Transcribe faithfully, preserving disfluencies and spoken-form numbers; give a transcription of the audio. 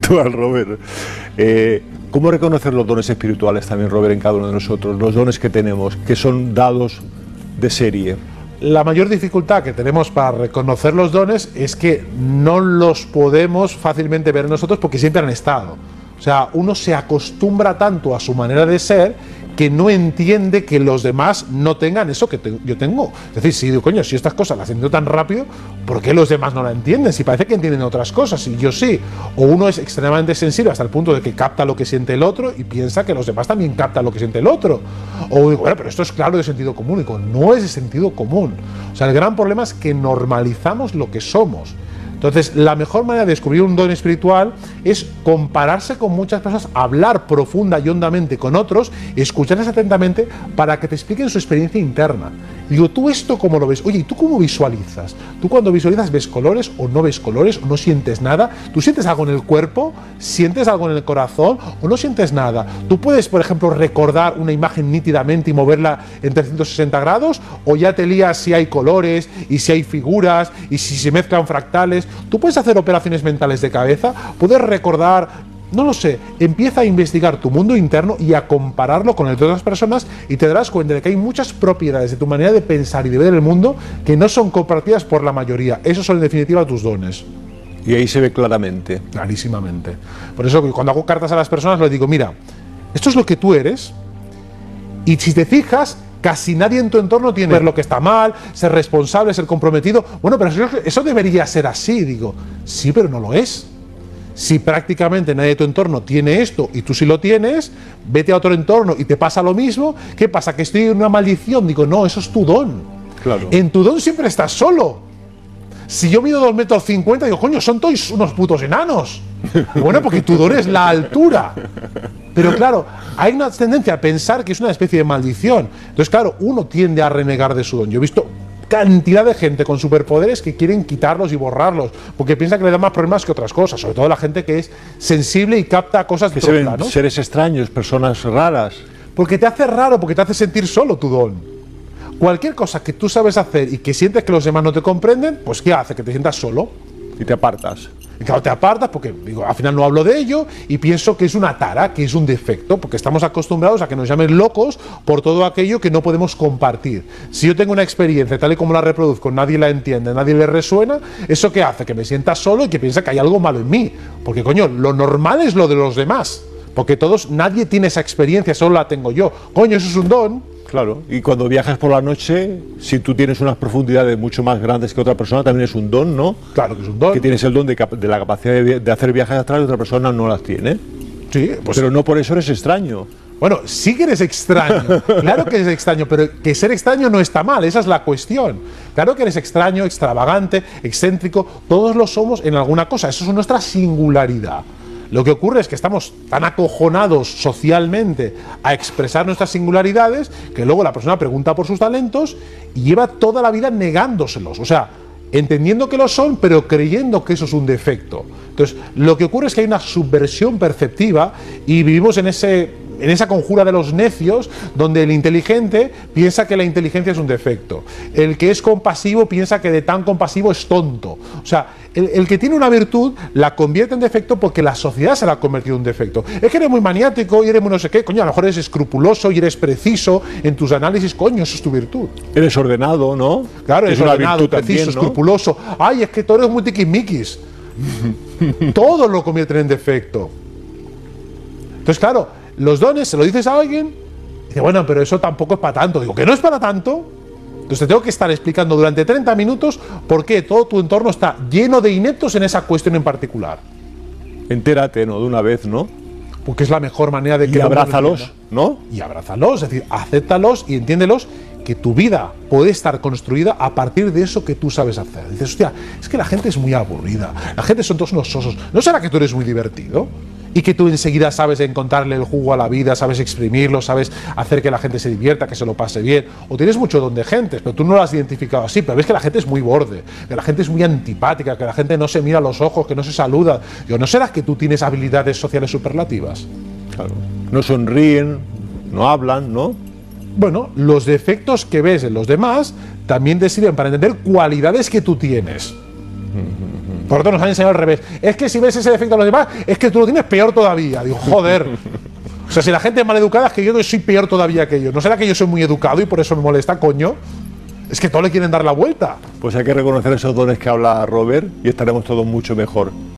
espiritual, Robert. Eh, ¿Cómo reconocer los dones espirituales también, Robert, en cada uno de nosotros? Los dones que tenemos, que son dados de serie. La mayor dificultad que tenemos para reconocer los dones es que no los podemos fácilmente ver en nosotros porque siempre han estado. O sea, uno se acostumbra tanto a su manera de ser que no entiende que los demás no tengan eso que te, yo tengo. Es decir, si digo, coño, si estas cosas las entiendo tan rápido, ¿por qué los demás no la entienden? Si parece que entienden otras cosas, y yo sí. O uno es extremadamente sensible hasta el punto de que capta lo que siente el otro y piensa que los demás también captan lo que siente el otro. O digo, bueno, pero esto es claro de sentido común. Y digo, no es de sentido común. O sea, el gran problema es que normalizamos lo que somos. Entonces, la mejor manera de descubrir un don espiritual es compararse con muchas personas, hablar profunda y hondamente con otros, escucharles atentamente para que te expliquen su experiencia interna. Digo, ¿tú esto cómo lo ves? Oye, ¿y tú cómo visualizas? ¿Tú cuando visualizas ves colores o no ves colores o no sientes nada? ¿Tú sientes algo en el cuerpo? ¿Sientes algo en el corazón o no sientes nada? ¿Tú puedes, por ejemplo, recordar una imagen nítidamente y moverla en trescientos sesenta grados? ¿O ya te lías si hay colores y si hay figuras y si se mezclan fractales? ¿Tú puedes hacer operaciones mentales de cabeza? ¿Puedes recordar? No lo sé, empieza a investigar tu mundo interno y a compararlo con el de otras personas y te darás cuenta de que hay muchas propiedades de tu manera de pensar y de ver el mundo que no son compartidas por la mayoría. Esos son en definitiva tus dones. Y ahí se ve claramente. Clarísimamente. Por eso cuando hago cartas a las personas les digo, mira, esto es lo que tú eres y si te fijas, casi nadie en tu entorno tiene ver lo que está mal, ser responsable, ser comprometido. Bueno, pero eso, eso debería ser así. Digo, sí, pero no lo es. Si prácticamente nadie de tu entorno tiene esto y tú sí lo tienes, vete a otro entorno y te pasa lo mismo. ¿Qué pasa? ¿Que estoy en una maldición? Digo, no, eso es tu don. Claro. En tu don siempre estás solo. Si yo mido dos metros cincuenta, digo, coño, son todos unos putos enanos. Y bueno, porque tu don es la altura. Pero claro, hay una tendencia a pensar que es una especie de maldición. Entonces, claro, uno tiende a renegar de su don. Yo he visto cantidad de gente con superpoderes que quieren quitarlos y borrarlos porque piensa que le dan más problemas que otras cosas, sobre todo la gente que es sensible y capta cosas que de se ven plano. Seres extraños, personas raras. Porque te hace raro, porque te hace sentir solo tu don. Cualquier cosa que tú sabes hacer y que sientes que los demás no te comprenden, pues ¿qué hace? Que te sientas solo. Y te apartas. Y claro, te apartas porque digo, al final no hablo de ello y pienso que es una tara, que es un defecto, porque estamos acostumbrados a que nos llamen locos por todo aquello que no podemos compartir. Si yo tengo una experiencia tal y como la reproduzco, nadie la entiende, nadie le resuena, ¿eso qué hace? Que me sienta solo y que piensa que hay algo malo en mí. Porque coño, lo normal es lo de los demás. Porque todos, nadie tiene esa experiencia, solo la tengo yo. Coño, eso es un don. Claro, y cuando viajas por la noche, si tú tienes unas profundidades mucho más grandes que otra persona, también es un don, ¿no? Claro que es un don. Que tienes el don de, de la capacidad de, de hacer viajes astrales y otra persona no las tiene. Sí, pues, pero no por eso eres extraño. Bueno, sí que eres extraño, claro que eres extraño, pero que ser extraño no está mal, esa es la cuestión. Claro que eres extraño, extravagante, excéntrico, todos lo somos en alguna cosa, eso es nuestra singularidad. Lo que ocurre es que estamos tan acojonados socialmente a expresar nuestras singularidades que luego la persona pregunta por sus talentos y lleva toda la vida negándoselos. O sea, entendiendo que lo son, pero creyendo que eso es un defecto. Entonces, lo que ocurre es que hay una subversión perceptiva y vivimos en ese... en esa conjura de los necios, donde el inteligente piensa que la inteligencia es un defecto. El que es compasivo piensa que de tan compasivo es tonto. O sea, el, el que tiene una virtud la convierte en defecto porque la sociedad se la ha convertido en defecto. Es que eres muy maniático y eres muy no sé qué. Coño, a lo mejor eres escrupuloso y eres preciso en tus análisis. Coño, eso es tu virtud. Eres ordenado, ¿no? Claro, eres es una ordenado, virtud preciso, también, ¿no? escrupuloso. Ay, es que tú eres muy tiquismiquis. Todo lo convierten en defecto. Entonces, claro, los dones, se lo dices a alguien, y dice, bueno, pero eso tampoco es para tanto. Digo, ¿que no es para tanto? Entonces te tengo que estar explicando durante treinta minutos por qué todo tu entorno está lleno de ineptos en esa cuestión en particular. Entérate, ¿no? De una vez, ¿no? Porque es la mejor manera de que... Y abrázalos, ¿no? Y abrázalos, es decir, acéptalos y entiéndelos que tu vida puede estar construida a partir de eso que tú sabes hacer. Dices, hostia, es que la gente es muy aburrida, la gente son todos unos sosos. ¿No será que tú eres muy divertido? Y que tú enseguida sabes encontrarle el jugo a la vida, sabes exprimirlo, sabes hacer que la gente se divierta, que se lo pase bien. O tienes mucho don de gente, pero tú no lo has identificado así, pero ves que la gente es muy borde, que la gente es muy antipática, que la gente no se mira a los ojos, que no se saluda. Digo, ¿no será que tú tienes habilidades sociales superlativas? Claro. No sonríen, no hablan, ¿no? Bueno, los defectos que ves en los demás también te sirven para entender cualidades que tú tienes. Vosotros nos han enseñado al revés. Es que si ves ese defecto en los demás, es que tú lo tienes peor todavía. Digo, joder. O sea, si la gente es maleducada, es que yo soy peor todavía que ellos. ¿No será que yo soy muy educado y por eso me molesta, coño? Es que todos le quieren dar la vuelta. Pues hay que reconocer esos dones que habla Robert y estaremos todos mucho mejor.